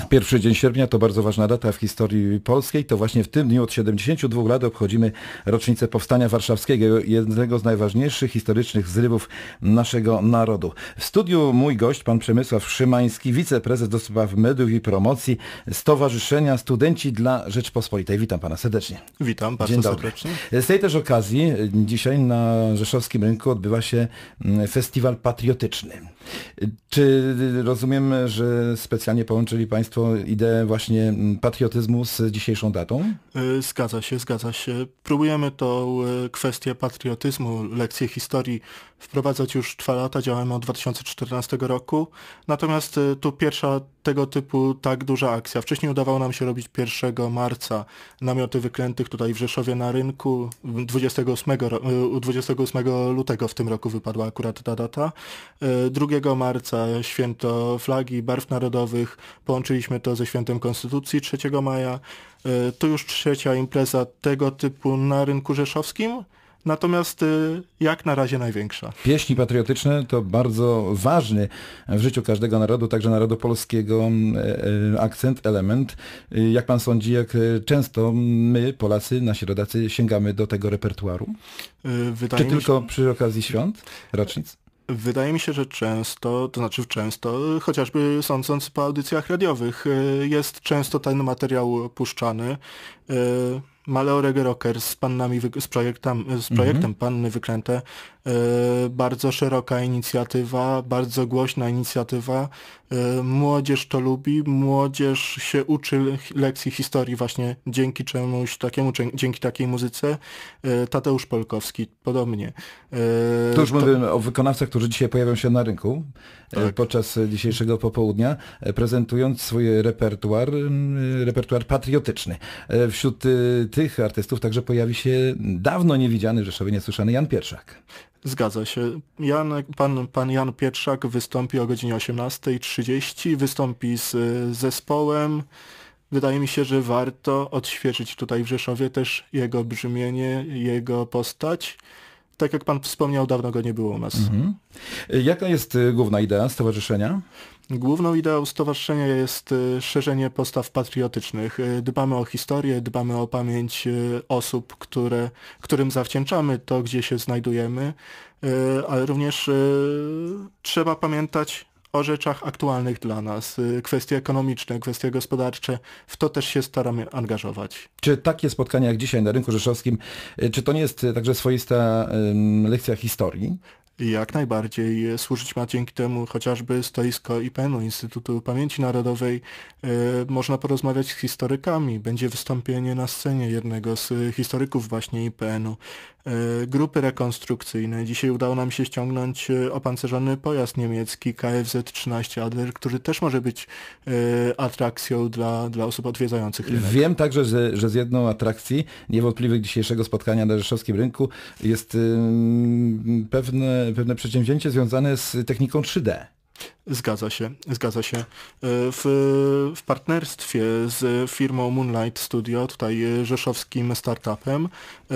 Pierwszy dzień sierpnia to bardzo ważna data w historii polskiej. To właśnie w tym dniu od 72 lat obchodzimy rocznicę Powstania Warszawskiego, jednego z najważniejszych historycznych zrywów naszego narodu. W studiu mój gość, pan Przemysław Szymański, wiceprezes do spraw mediów i promocji Stowarzyszenia Studenci dla Rzeczpospolitej. Witam pana serdecznie. Witam bardzo serdecznie. Z tej też okazji dzisiaj na rzeszowskim rynku odbywa się festiwal patriotyczny. Czy rozumiem, że specjalnie połączyli państwo ideę właśnie patriotyzmu z dzisiejszą datą? Zgadza się. Próbujemy tą kwestię patriotyzmu, lekcje historii wprowadzać już 2 lata, działamy od 2014 roku. Natomiast tu pierwsza tego typu tak duża akcja. Wcześniej udawało nam się robić 1 marca namioty wyklętych tutaj w Rzeszowie na rynku. 28 lutego w tym roku wypadła akurat ta data. 2 marca święto flagi, barw narodowych. Połączyliśmy to ze świętem Konstytucji 3 maja. To już 3. impreza tego typu na rynku rzeszowskim. Natomiast jak na razie największa. Pieśni patriotyczne to bardzo ważny w życiu każdego narodu, także narodu polskiego, akcent, element. Jak pan sądzi, jak często my, Polacy, nasi rodacy, sięgamy do tego repertuaru? Czy tylko przy okazji świąt, rocznic? Wydaje mi się, że często, chociażby sądząc po audycjach radiowych, jest często ten materiał puszczany. Maleo Reggae Rocker z projektem Panny Wyklęte. Bardzo szeroka inicjatywa, bardzo głośna inicjatywa. Młodzież to lubi, młodzież się uczy lekcji historii właśnie dzięki czemuś takiemu, dzięki takiej muzyce. Tadeusz Polkowski, podobnie. Tu już mówimy o wykonawcach, którzy dzisiaj pojawią się na rynku podczas dzisiejszego popołudnia, prezentując swój repertuar patriotyczny. Wśród tych artystów także pojawi się dawno niewidziany w Rzeszowie, niesłyszany Jan Pietrzak. Zgadza się. Pan Jan Pietrzak wystąpi o godzinie 18:30, wystąpi z zespołem. Wydaje mi się, że warto odświeżyć tutaj w Rzeszowie też jego brzmienie, jego postać. Tak jak pan wspomniał, dawno go nie było u nas. Jaka jest główna idea stowarzyszenia? Główną ideą stowarzyszenia jest szerzenie postaw patriotycznych. Dbamy o historię, dbamy o pamięć osób, którym zawdzięczamy to, gdzie się znajdujemy, ale również trzeba pamiętać o rzeczach aktualnych dla nas, kwestie ekonomiczne, kwestie gospodarcze, w to też się staramy angażować. Czy takie spotkania jak dzisiaj na rynku rzeszowskim, czy to nie jest także swoista lekcja historii? Jak najbardziej. Służyć ma dzięki temu chociażby stoisko IPN-u, Instytutu Pamięci Narodowej. Można porozmawiać z historykami. Będzie wystąpienie na scenie jednego z historyków właśnie IPN-u. Grupy rekonstrukcyjne. Dzisiaj udało nam się ściągnąć opancerzony pojazd niemiecki KFZ-13 Adler, który też może być atrakcją dla osób odwiedzających rynek. Wiem także, że z jedną atrakcji niewątpliwych dzisiejszego spotkania na rzeszowskim rynku jest pewne przedsięwzięcie związane z techniką 3D. Zgadza się. W partnerstwie z firmą Moonlight Studio, tutaj rzeszowskim startupem,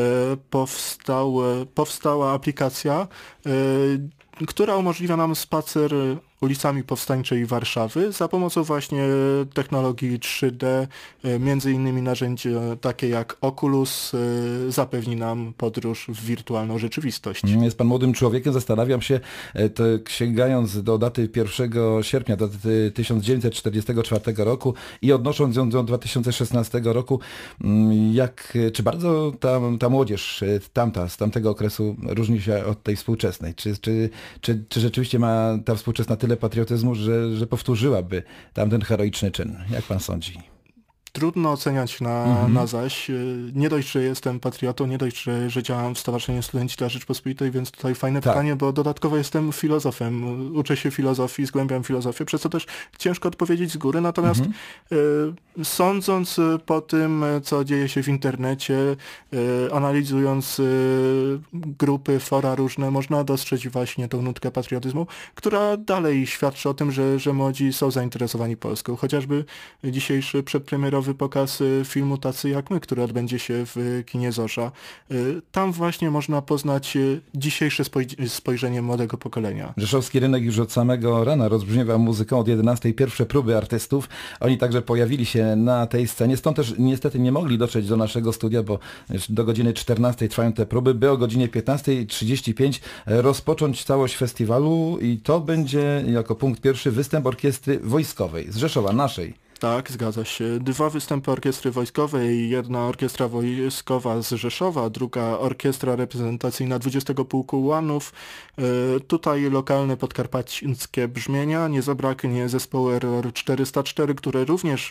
powstała aplikacja, która umożliwia nam spacer ulicami powstańczej Warszawy za pomocą właśnie technologii 3D, między innymi narzędzia takie jak Oculus zapewni nam podróż w wirtualną rzeczywistość. Jest pan młodym człowiekiem, zastanawiam się, sięgając do daty 1 sierpnia, daty 1944 roku i odnosząc ją do 2016 roku, czy bardzo ta młodzież z tamtego okresu różni się od tej współczesnej? Czy rzeczywiście ma ta współczesna tyle patriotyzmu, że powtórzyłaby tamten heroiczny czyn? Jak pan sądzi? Trudno oceniać na zaś. Nie dość, że jestem patriotą, nie dość, że działam w Stowarzyszeniu Studenci dla Rzeczpospolitej, więc tutaj fajne pytanie, bo dodatkowo jestem filozofem. Uczę się filozofii, zgłębiam filozofię, przez co też ciężko odpowiedzieć z góry. Natomiast sądząc po tym, co dzieje się w internecie, analizując grupy, fora różne, można dostrzec właśnie tą nutkę patriotyzmu, która dalej świadczy o tym, że młodzi są zainteresowani Polską. Chociażby dzisiejszy przedpremierowy premierowy pokaz filmu Tacy jak my, który odbędzie się w kinie Zorza. Tam właśnie można poznać dzisiejsze spojrzenie młodego pokolenia. Rzeszowski rynek już od samego rana rozbrzmiewa muzyką, od 11 pierwsze próby artystów. Oni także pojawili się na tej scenie, stąd też niestety nie mogli dotrzeć do naszego studia, bo do godziny 14 trwają te próby, by o godzinie 15:35 rozpocząć całość festiwalu i to będzie jako punkt pierwszy występ orkiestry wojskowej z Rzeszowa, naszej. Tak, zgadza się. 2 występy orkiestry wojskowej, jedna orkiestra wojskowa z Rzeszowa, druga orkiestra reprezentacyjna 20 Pułku Ułanów. Tutaj lokalne podkarpackie brzmienia, nie zabraknie zespołu Error 404, które również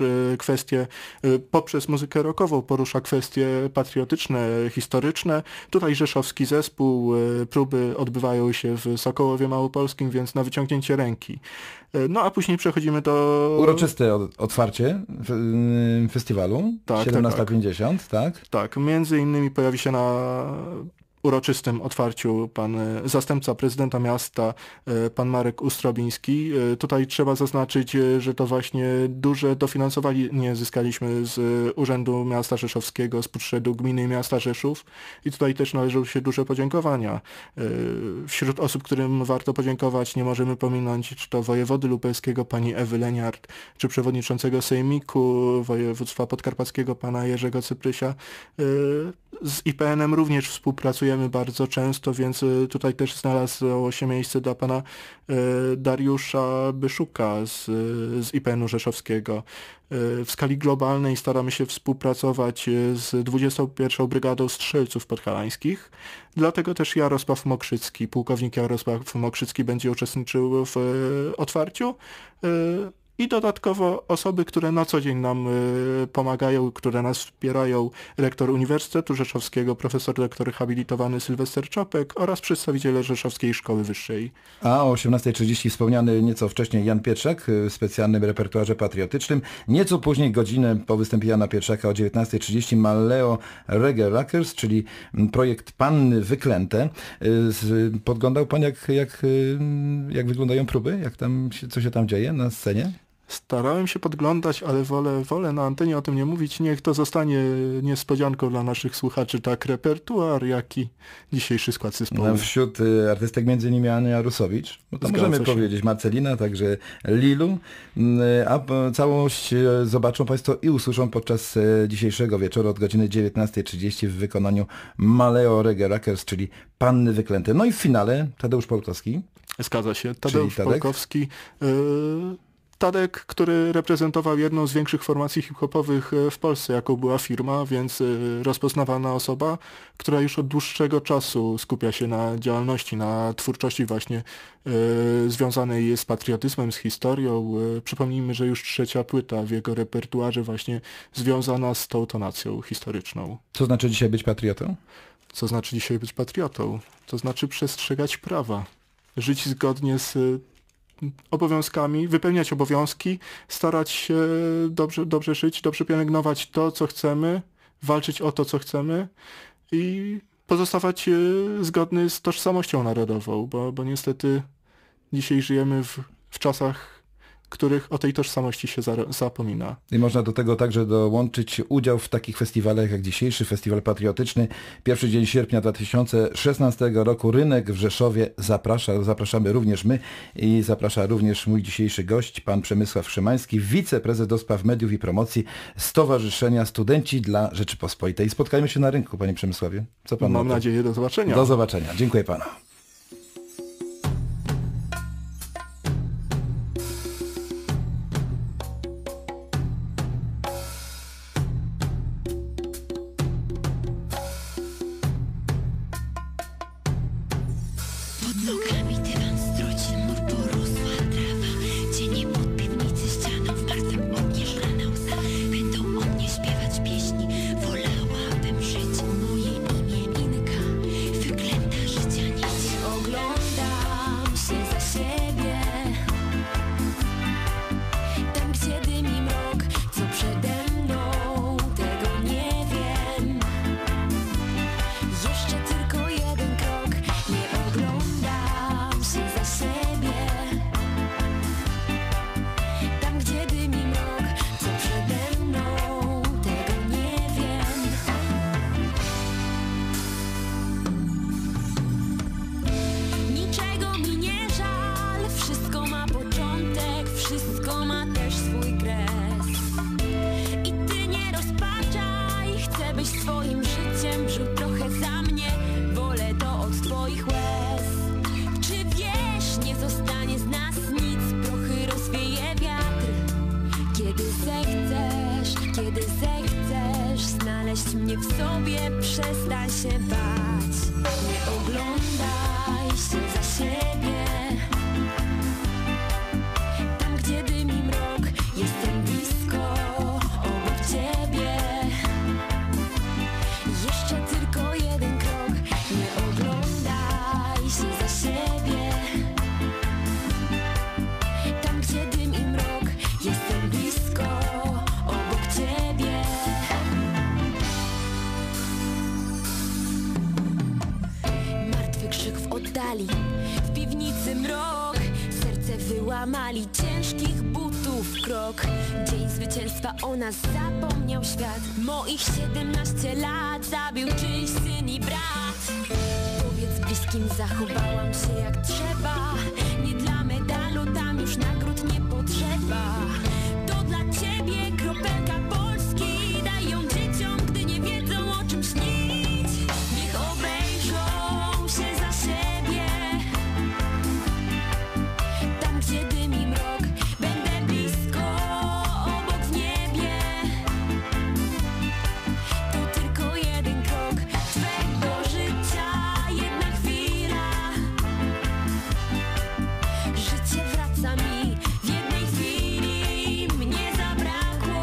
poprzez muzykę rockową porusza kwestie patriotyczne, historyczne. Tutaj rzeszowski zespół, próby odbywają się w Sokołowie Małopolskim, więc na wyciągnięcie ręki. No a później przechodzimy do... Uroczyste otwarcie festiwalu, tak, 17:50, tak? Tak, między innymi pojawi się na uroczystym otwarciu pan zastępca prezydenta miasta, pan Marek Ustrobiński. Tutaj trzeba zaznaczyć, że to właśnie duże dofinansowanie zyskaliśmy z Urzędu Miasta Rzeszowskiego, z budżetu gminy miasta Rzeszów i tutaj też należą się duże podziękowania. Wśród osób, którym warto podziękować, nie możemy pominąć czy to wojewody lubelskiego pani Ewy Leniart, czy przewodniczącego Sejmiku województwa podkarpackiego pana Jerzego Cyprysia. Z IPN-em również współpracujemy bardzo często, więc tutaj też znalazło się miejsce dla pana Dariusza Byszuka z IPN-u rzeszowskiego. W skali globalnej staramy się współpracować z 21. Brygadą Strzelców Podhalańskich, dlatego też Jarosław Mokrzycki, pułkownik Jarosław Mokrzycki będzie uczestniczył w otwarciu. I dodatkowo osoby, które na co dzień nam pomagają, które nas wspierają, rektor Uniwersytetu Rzeszowskiego, profesor doktor habilitowany Sylwester Czopek oraz przedstawiciele Rzeszowskiej Szkoły Wyższej. A o 18:30 wspomniany nieco wcześniej Jan Pietrzak w specjalnym repertuarze patriotycznym. Nieco później, godzinę po występie Jana Pietrzaka o 19:30 Maleo Reggae Rockers, czyli projekt Panny Wyklęte. Podglądał pan jak wyglądają próby? Co się tam dzieje na scenie? Starałem się podglądać, ale wolę na antenie o tym nie mówić. Niech to zostanie niespodzianką dla naszych słuchaczy, tak repertuar, jak i dzisiejszy skład zespołu. No, wśród artystek między innymi Ania Rusowicz, bo to możemy powiedzieć Marcelina, także Lilu, a całość zobaczą Państwo i usłyszą podczas dzisiejszego wieczoru od godziny 19:30 w wykonaniu Maleo Reggae Rockers, czyli Panny Wyklęte. No i w finale Tadeusz Polkowski. Zgadza się, Tadeusz Polkowski. Tadek, który reprezentował jedną z większych formacji hip-hopowych w Polsce, jaką była Firma, więc rozpoznawana osoba, która już od dłuższego czasu skupia się na działalności, na twórczości właśnie związanej z patriotyzmem, z historią. Przypomnijmy, że już 3. płyta w jego repertuarze właśnie związana z tą tonacją historyczną. Co znaczy dzisiaj być patriotą? Co znaczy dzisiaj być patriotą? To znaczy przestrzegać prawa, żyć zgodnie z obowiązkami, wypełniać obowiązki, starać się dobrze żyć, dobrze pielęgnować to, co chcemy, walczyć o to, co chcemy i pozostawać zgodny z tożsamością narodową, bo niestety dzisiaj żyjemy w czasach, w których o tej tożsamości się zapomina. I można do tego także dołączyć udział w takich festiwalach jak dzisiejszy Festiwal Patriotyczny. 1 dzień sierpnia 2016 roku Rynek w Rzeszowie zaprasza. Zapraszamy również my i zaprasza również mój dzisiejszy gość, pan Przemysław Szymański, wiceprezes do spraw mediów i promocji Stowarzyszenia Studenci dla Rzeczypospolitej. Spotkajmy się na rynku, panie Przemysławie. Co pan Mam nadzieję, do zobaczenia. Do zobaczenia. Dziękuję panu. Wolałabym żyć, moje imię Inka, wyklęta życia nić. żebyś swoim życiem żył trochę za mnie. Wolę to od twoich łez. Czy wiesz, nie zostanie z nas nic, prochy rozwieje wiatr. Kiedy zechcesz znaleźć mnie w sobie, przestań się bać. Nie oglądaj się za siebie. Tam, gdzie dym i mrok, jestem blisko, obok ciebie. Jeszcze tylko jeden krok. Nie oglądaj się za siebie. Tam, gdzie dym i mrok, jestem blisko, obok ciebie. Martwy krzyk w oddali, w piwnicy mrok. Serce wyłamali, ciężkich butów krok. Dzień zwycięstwa, o nas zapomniał świat. Moich 17 lat zabił czyjś syn i brat. Powiedz bliskim, zachowałam się jak trzeba. Nie dla medalu, tam już nagród nie potrzeba. To dla ciebie kropelka Polski. Daj ją dzieciom, gdy nie wiedzą, o czym śnić. Niech obejrzą się za siebie. Tam, gdzie dym i mrok, będę blisko, obok w niebie. To tylko jeden krok twego życia, jedna chwila. Życie wraca mi w jednej chwili, mnie zabrakło.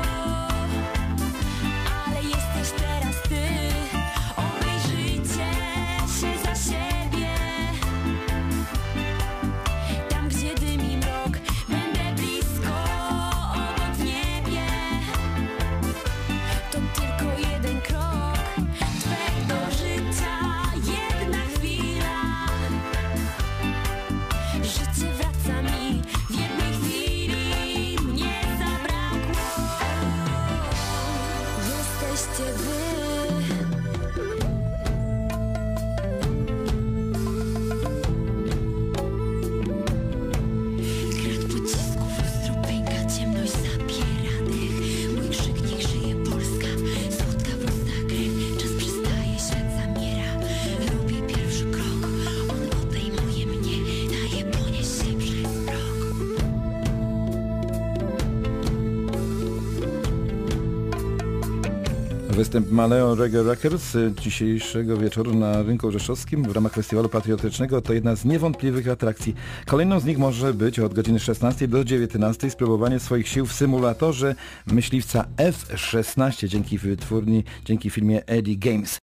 Ale jesteś teraz ty, obejrzyjcie się za siebie. Tam, gdzie dym i mrok, będę blisko, obok w niebie. To tylko jeden krok twego życia, jedna chwila. Życie wraca mi w jednej chwili, mnie zabrakło. Jesteście wy. Grad pocisków, lustro pęka, ciemność zabiera dech. Mój krzyk, niech żyje Polska, słodka w ustach krew. Czas przystaje, świat zamiera. Robię pierwszy krok, on odejmuje mnie, daje ponieść się przez mrok. Występ Maleo Reggae Rockers dzisiejszego wieczoru na Rynku Rzeszowskim w ramach festiwalu patriotycznego to jedna z niewątpliwych atrakcji. Kolejną z nich może być od godziny 16 do 19 spróbowanie swoich sił w symulatorze myśliwca F-16 dzięki filmie Eddie Games.